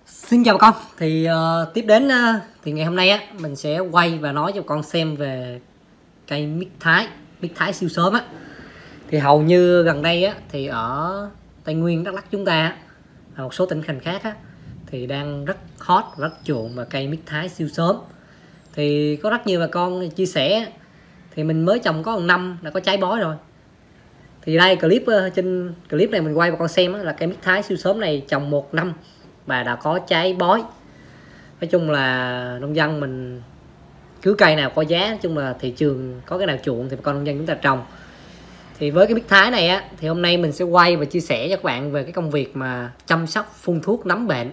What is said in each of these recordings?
Xin chào bà con. Tiếp đến thì ngày hôm nay á mình sẽ quay và nói cho bà con xem về cây mít Thái siêu sớm á. Thì hầu như gần đây á thì ở Tây Nguyên, Đắk Lắk chúng ta á, và một số tỉnh thành khác á thì đang rất hot, rất chuộng về cây mít Thái siêu sớm. Thì có rất nhiều bà con chia sẻ thì mình mới trồng có 1 năm đã có trái bói rồi. Thì đây trên clip này mình quay bà con xem á, là cây mít Thái siêu sớm này trồng 1 năm và đã có trái bói. Nói chung là nông dân mình cứ cây nào có giá, nói chung là thị trường có cái nào chuộng thì bà con nông dân chúng ta trồng. Thì với cái mít Thái này á thì hôm nay mình sẽ quay và chia sẻ cho các bạn về cái công việc mà chăm sóc phun thuốc nấm bệnh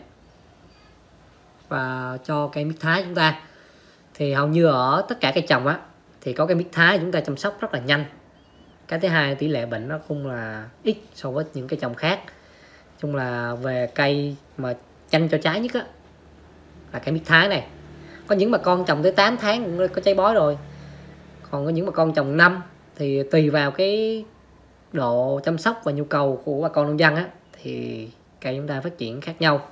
và cho cây mít Thái chúng ta. Thì hầu như ở tất cả cây trồng á thì có cây mít Thái chúng ta chăm sóc rất là nhanh. Cái thứ hai, tỷ lệ bệnh nó cũng là ít so với những cây trồng khác. Chung là về cây mà chanh cho trái nhất á là cây mít Thái này. Có những bà con trồng tới 8 tháng cũng có trái bói rồi. Còn có những bà con trồng năm thì tùy vào cái độ chăm sóc và nhu cầu của bà con nông dân á thì cây chúng ta phát triển khác nhau.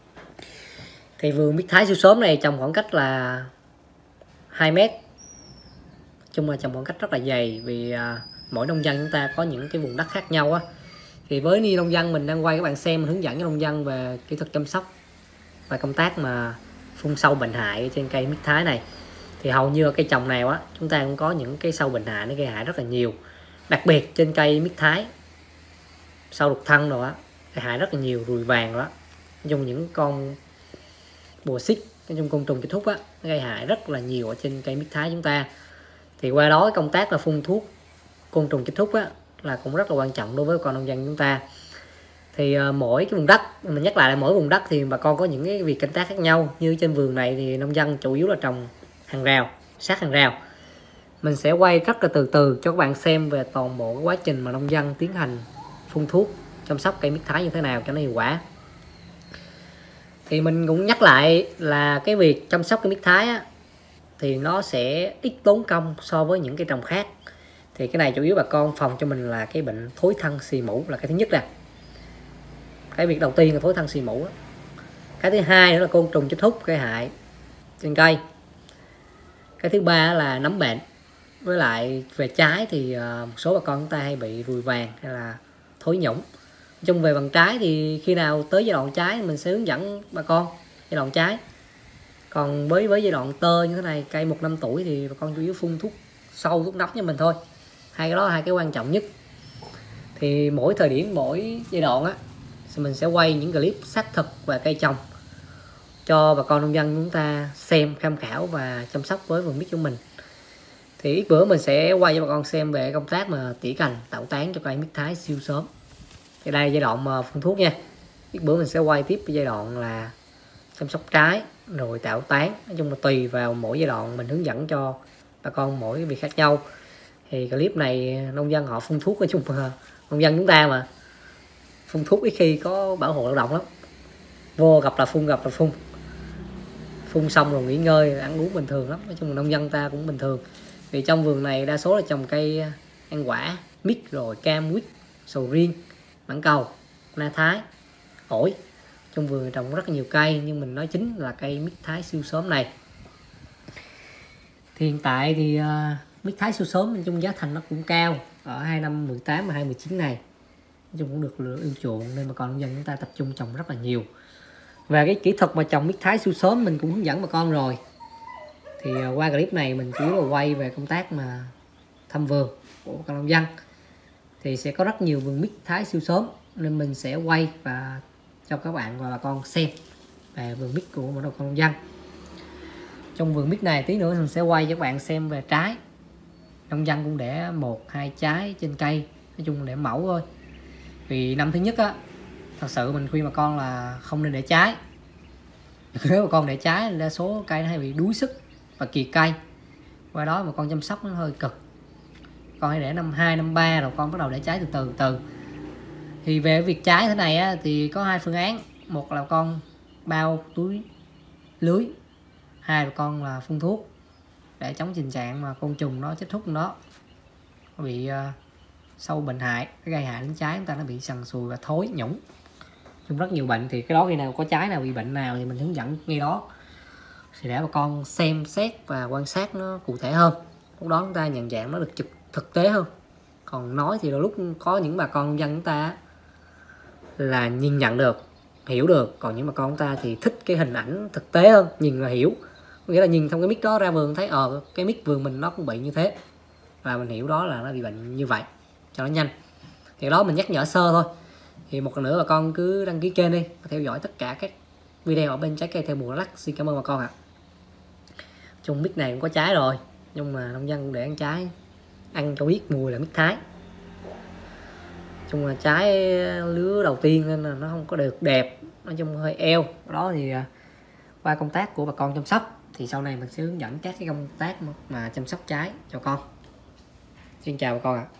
Thì vườn mít Thái siêu sớm này trồng khoảng cách là 2 mét. Chung là trồng khoảng cách rất là dày vì mỗi nông dân chúng ta có những cái vùng đất khác nhau á. Thì với ni nông dân mình đang quay các bạn xem, hướng dẫn cho nông dân về kỹ thuật chăm sóc và công tác mà phun sâu bệnh hại trên cây mít Thái này. Thì hầu như cây trồng nào á chúng ta cũng có những cái sâu bệnh hại nó gây hại rất là nhiều. Đặc biệt trên cây mít Thái sâu đục thân rồi á gây hại rất là nhiều, ruồi vàng đó. Dùng những con bùa xích, trong côn trùng kết thúc á nó gây hại rất là nhiều ở trên cây mít Thái chúng ta. Thì qua đó công tác là phun thuốc côn trùng kết thúc á là cũng rất là quan trọng đối với con nông dân chúng ta. Thì mỗi cái vùng đất, mình nhắc lại là mỗi vùng đất thì bà con có những cái việc canh tác khác nhau. Như trên vườn này thì nông dân chủ yếu là trồng hàng rào, sát hàng rào. Mình sẽ quay rất là từ từ cho các bạn xem về toàn bộ cái quá trình mà nông dân tiến hành phun thuốc chăm sóc cây mít Thái như thế nào cho nó hiệu quả. Thì mình cũng nhắc lại là cái việc chăm sóc cây mít Thái á, thì nó sẽ ít tốn công so với những cây trồng khác. Thì cái này chủ yếu bà con phòng cho mình là cái bệnh thối thân xì mủ là cái thứ nhất nè. Cái việc đầu tiên là thối thân xì mủ. Cái thứ hai nữa là côn trùng chích hút gây hại trên cây. Cái thứ ba là nấm bệnh. Với lại về trái thì một số bà con chúng ta hay bị ruồi vàng hay là thối nhũng. Chung về bằng trái thì khi nào tới giai đoạn trái mình sẽ hướng dẫn bà con giai đoạn trái. Còn với giai đoạn tơ như thế này, cây 1 năm tuổi thì bà con chủ yếu phun thuốc sâu, thuốc nấm cho mình thôi. Hai cái đó là hai cái quan trọng nhất. Thì mỗi thời điểm, mỗi giai đoạn á mình sẽ quay những clip xác thực về cây trồng cho bà con nông dân chúng ta xem, tham khảo và chăm sóc với vườn mít của mình. Thì ít bữa mình sẽ quay cho bà con xem về công tác mà tỉa cành, tạo tán cho cây mít Thái siêu sớm. Thì đây là giai đoạn mà phun thuốc nha. Ít bữa mình sẽ quay tiếp cái giai đoạn là chăm sóc trái rồi tạo tán. Nói chung là tùy vào mỗi giai đoạn mình hướng dẫn cho bà con mỗi việc khác nhau. Thì clip này nông dân họ phun thuốc, nói chung là nông dân chúng ta mà phun thuốc ít khi có bảo hộ lao động lắm. Vô gặp là phun, phun xong rồi nghỉ ngơi ăn uống bình thường lắm. Nói chung là nông dân ta cũng bình thường. Vì trong vườn này đa số là trồng cây ăn quả, mít rồi cam, quýt, sầu riêng, mãng cầu, na Thái, ổi. Trong vườn trồng rất là nhiều cây nhưng mình nói chính là cây mít Thái siêu sớm này. Thì hiện tại thì mít Thái siêu sớm nói chung giá thành nó cũng cao ở 2018 và 2019 này. Nói chung cũng được ưa chuộng nên bà con nông dân chúng ta tập trung trồng rất là nhiều. Và cái kỹ thuật mà trồng mít Thái siêu sớm mình cũng hướng dẫn bà con rồi. Thì qua clip này mình chủ yếu là quay về công tác mà thăm vườn của bà con nông dân. Thì sẽ có rất nhiều vườn mít Thái siêu sớm nên mình sẽ quay và cho các bạn và bà con xem về vườn mít của bà con nông dân. Trong vườn mít này tí nữa mình sẽ quay cho các bạn xem về trái. Nông dân cũng để 1-2 trái trên cây, nói chung là để mẫu thôi. Vì năm thứ nhất á, thật sự mình khuyên bà con là không nên để trái. Nếu bà con để trái đa số cây nó hay bị đuối sức và kiệt cây. Qua đó mà con chăm sóc nó hơi cực. Con hãy để năm 2, năm 3 rồi con bắt đầu để trái từ từ. Thì về việc trái thế này á, thì có 2 phương án. Một là con bao túi lưới, hai là con là phun thuốc để chống tình trạng mà côn trùng nó chích hút nó bị sâu bệnh hại, gây hại đến trái chúng ta, nó bị sần sùi và thối nhũng. chung rất nhiều bệnh, thì cái đó khi nào có trái nào bị bệnh nào thì mình hướng dẫn ngay đó, thì để bà con xem xét và quan sát nó cụ thể hơn, lúc đó chúng ta nhận dạng nó được thực tế hơn. Còn nói thì đôi lúc có những bà con dân chúng ta là nhìn nhận được, hiểu được, còn những bà con chúng ta thì thích cái hình ảnh thực tế hơn, nhìn là hiểu, nghĩa là nhìn trong cái mic đó ra vườn thấy cái mic vườn mình nó cũng bị như thế, và mình hiểu đó là nó bị bệnh như vậy cho nó nhanh. Thì đó mình nhắc nhở sơ thôi. Thì một lần nữa bà con cứ đăng ký kênh đi, theo dõi tất cả các video ở bên Trái Cây Theo Mùa Đắk Lắk. Xin cảm ơn bà con ạ. Chung mic này cũng có trái rồi, nhưng mà nông dân cũng để ăn trái, ăn cho biết mùi là mít Thái. Chung là trái lứa đầu tiên nên là nó không có được đẹp, nói chung hơi eo. Đó thì qua công tác của bà con chăm sóc thì sau này mình sẽ hướng dẫn các cái công tác mà chăm sóc trái cho con. Xin chào bà con ạ.